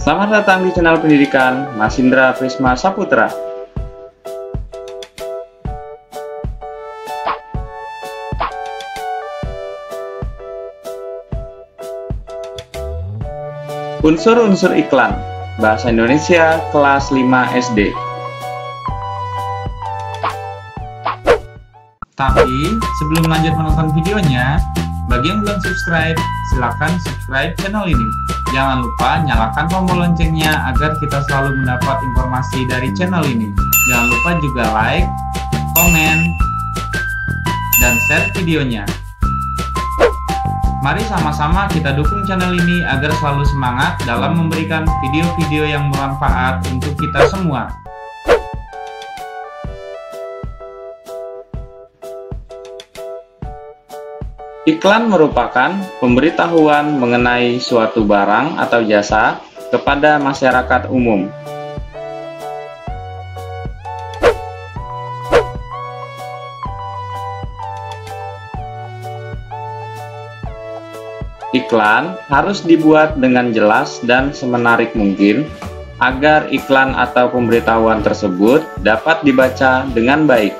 Selamat datang di channel pendidikan Mas Indra Prisma Saputra. Unsur-unsur iklan Bahasa Indonesia kelas 5 SD. Tapi sebelum lanjut menonton videonya, bagi yang belum subscribe, silahkan subscribe channel ini. Jangan lupa nyalakan tombol loncengnya agar kita selalu mendapat informasi dari channel ini. Jangan lupa juga like, komen, dan share videonya. Mari sama-sama kita dukung channel ini agar selalu semangat dalam memberikan video-video yang bermanfaat untuk kita semua. Iklan merupakan pemberitahuan mengenai suatu barang atau jasa kepada masyarakat umum. Iklan harus dibuat dengan jelas dan semenarik mungkin agar iklan atau pemberitahuan tersebut dapat dibaca dengan baik.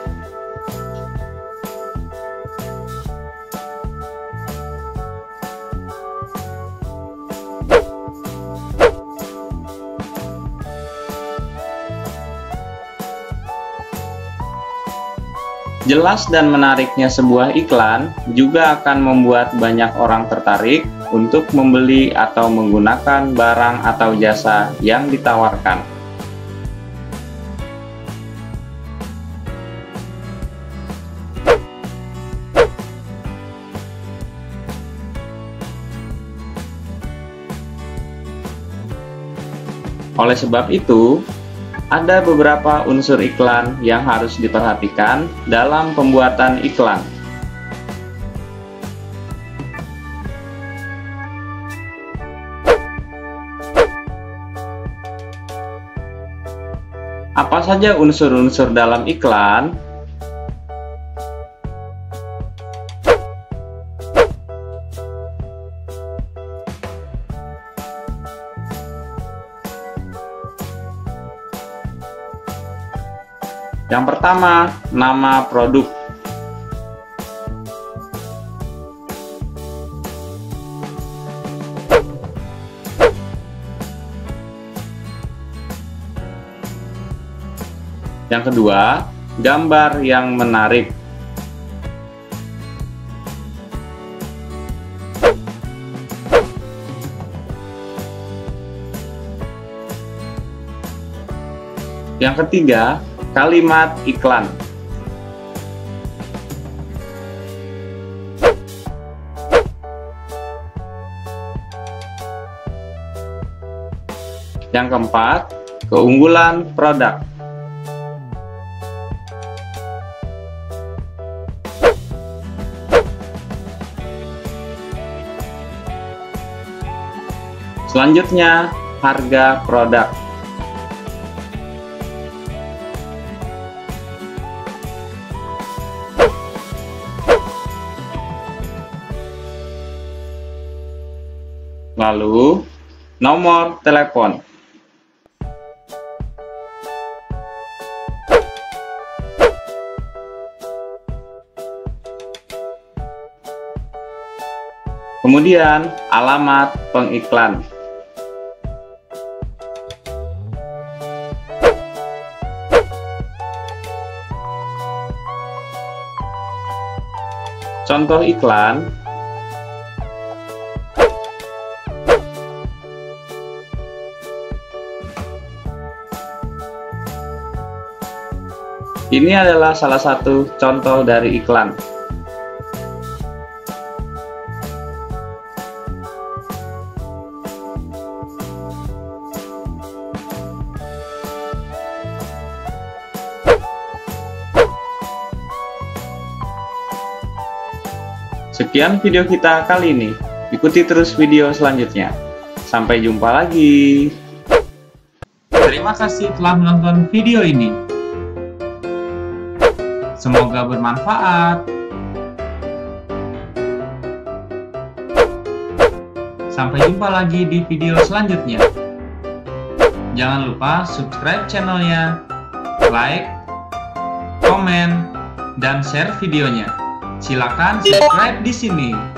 Jelas dan menariknya sebuah iklan juga akan membuat banyak orang tertarik untuk membeli atau menggunakan barang atau jasa yang ditawarkan. Oleh sebab itu, ada beberapa unsur iklan yang harus diperhatikan dalam pembuatan iklan. Apa saja unsur-unsur dalam iklan? Yang pertama, nama produk. Yang kedua, gambar yang menarik. Yang ketiga, kalimat iklan. Yang keempat, keunggulan produk. Selanjutnya, harga produk. Lalu, nomor telepon. Kemudian, alamat pengiklan. Contoh iklan. Ini adalah salah satu contoh dari iklan. Sekian video kita kali ini. Ikuti terus video selanjutnya. Sampai jumpa lagi. Terima kasih telah menonton video ini. Semoga bermanfaat. Sampai jumpa lagi di video selanjutnya. Jangan lupa subscribe channelnya, like, komen, dan share videonya. Silakan subscribe di sini.